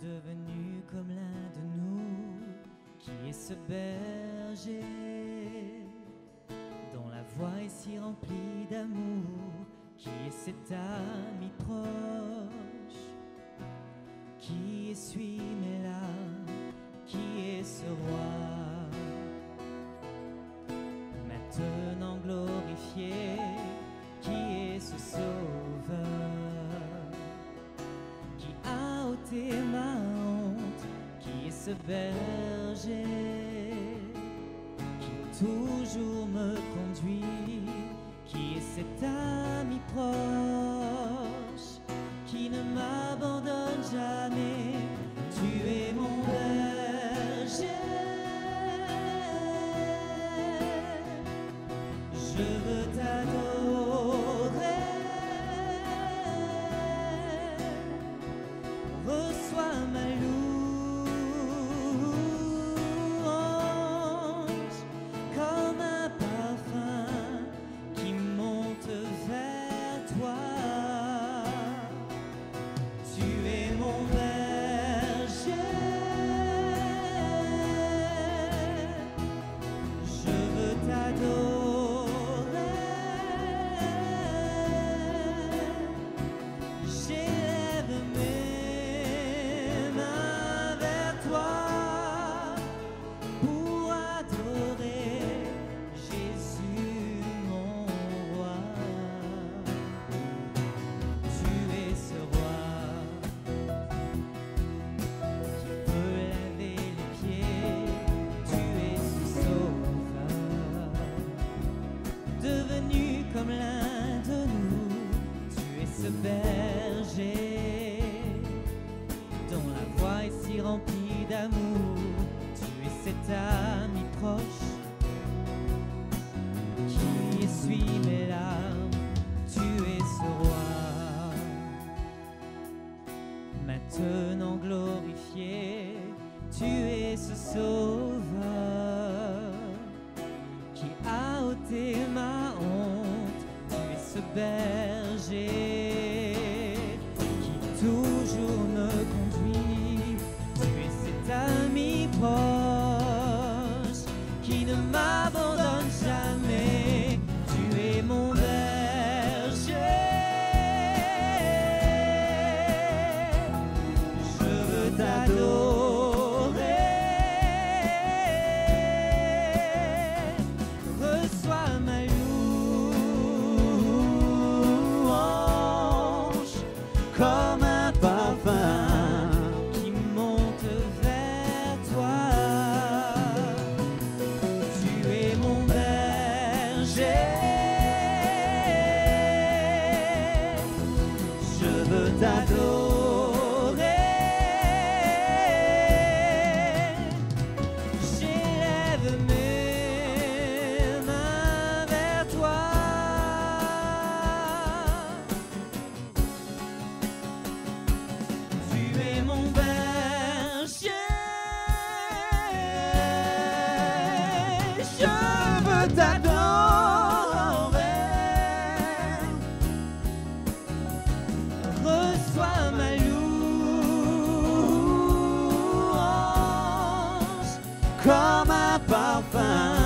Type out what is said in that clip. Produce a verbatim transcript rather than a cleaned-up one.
devenu comme l'un de nous, qui est ce berger dont la voix est si remplie d'amour, qui est cet ami proche, qui essuie mes larmes, qui est ce roi, maintenant glorifié, qui est ce sauveur, qui a ôté ma honte, qui est ce berger, qui toujours me conduit, qui est cet ami proche, qui ne m'abandonne jamais. Tu es mon berger, je veux t'adorer. Reçois ma louange comme un parfum qui monte vers toi. Tu es mon berger, je veux t'adorer. J'élève mes mains vers toi pour adorer Jésus mon roi. Tu es ce roi qui peut laver les pieds, tu es ce sauveur, devenu comme l'un de nous, tu es ce berger dont la voix est si remplie d'amour, tu es cet ami proche qui essuie mes larmes, tu es ce roi, maintenant glorifié, tu es ce sauveur qui a ôté ma honte, tu es ce berger qui toujours me conduit, tu es cet ami proche qui ne m'abandonne jamais, tu es mon berger, je veux t'adorer. Reçois ma louange comme un parfum qui monte vers toi. Tu es mon berger, je veux t'adorer. J'élève mes mains vers toi. Tu es mon berger, je veux t'adorer. Reçois ma louange comme un parfum